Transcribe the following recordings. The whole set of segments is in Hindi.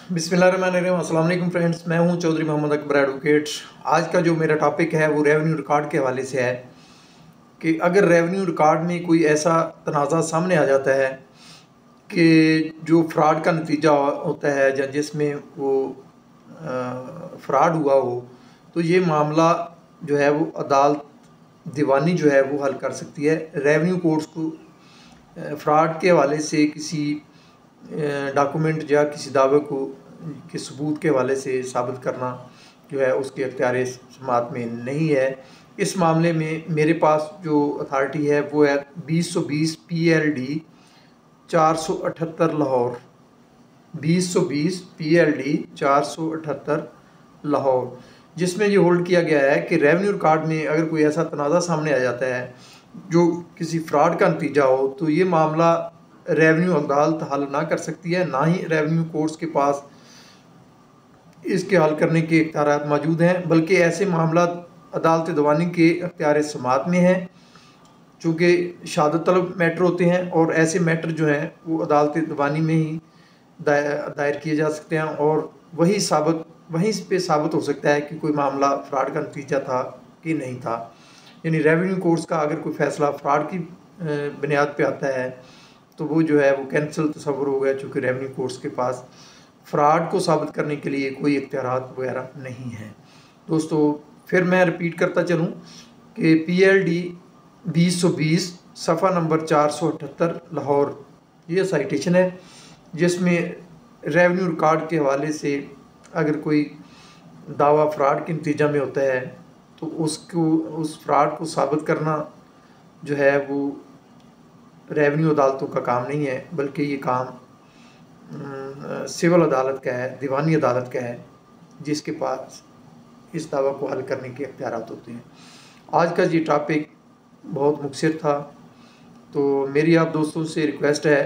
बिस्मिल्लाहिर्रहमानिर्रहीम। अस्सलाम वालेकुम फ्रेंड्स, मैं हूं चौधरी मोहम्मद अकबर एडवोकेट। आज का जो मेरा टॉपिक है वो रेवेन्यू रिकॉर्ड के हवाले से है कि अगर रेवेन्यू रिकॉर्ड में कोई ऐसा तनाज़ा सामने आ जाता है कि जो फ्रॉड का नतीजा होता है या जिसमें वो फ्रॉड हुआ हो, तो ये मामला जो है वो अदालत दीवानी जो है वो हल कर सकती है। रेवेन्यू कोर्ट्स को फ्रॉड के हवाले से किसी डॉक्यूमेंट या किसी दावे को के सबूत के हवाले से साबित करना जो है उसके अख्तियार समात में नहीं है। इस मामले में मेरे पास जो अथॉरिटी है वो है 2020 PLD 478 लाहौर, 2020 PLD 478 लाहौर, जिसमें ये होल्ड किया गया है कि रेवेन्यू रिकॉर्ड में अगर कोई ऐसा तनाज़ा सामने आ जाता है जो किसी फ्रॉड का नतीजा हो, तो ये मामला रेवेन्यू अदालत हल ना कर सकती है, ना ही रेवेन्यू कोर्ट्स के पास इसके हल करने के इख्तियार मौजूद हैं, बल्कि ऐसे मामला अदालत दीवानी के इख्तियार समात में हैं, चूँकि शहादत तलब मैटर होते हैं और ऐसे मैटर जो हैं वो अदालत दीवानी में ही दायर किए जा सकते हैं और वहीं पे साबित हो सकता है कि कोई मामला फ्रॉड का नतीजा था कि नहीं था। यानी रेवेन्यू कोर्ट्स का अगर कोई फ़ैसला फ्रॉड की बुनियाद पे आता है तो वो जो है वो कैंसिल तस्वर हो गया, चूँकि रेवेन्यू कोर्ट्स के पास फ्रॉड को साबित करने के लिए कोई इख्तियारात वगैरह नहीं है। दोस्तों, फिर मैं रिपीट करता चलूँ कि PLD 2020 सफ़ा नंबर 478 लाहौर ये साइटेशन है, जिसमें रेवेन्यू रिकॉर्ड के हवाले से अगर कोई दावा फ्रॉड के नतीजा में होता है तो उस फ्रॉड को साबित करना जो है वो रेवेन्यू अदालतों का काम नहीं है, बल्कि ये काम सिविल अदालत का है, दीवानी अदालत का है, जिसके पास इस दावा को हल करने के इख्तियारात होते हैं। आज का ये टॉपिक बहुत मुख्तसर था, तो मेरी आप दोस्तों से रिक्वेस्ट है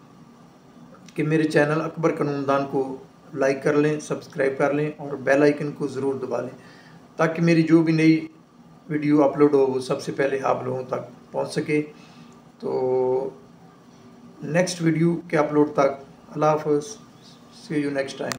कि मेरे चैनल अकबर कानूनदान को लाइक कर लें, सब्सक्राइब कर लें और बेल आइकन को ज़रूर दबा लें, ताकि मेरी जो भी नई वीडियो अपलोड हो वो सबसे पहले आप लोगों तक पहुंच सके। तो नेक्स्ट वीडियो के अपलोड तक अल्लाह हाफ़िज़, सी यू नेक्स्ट टाइम।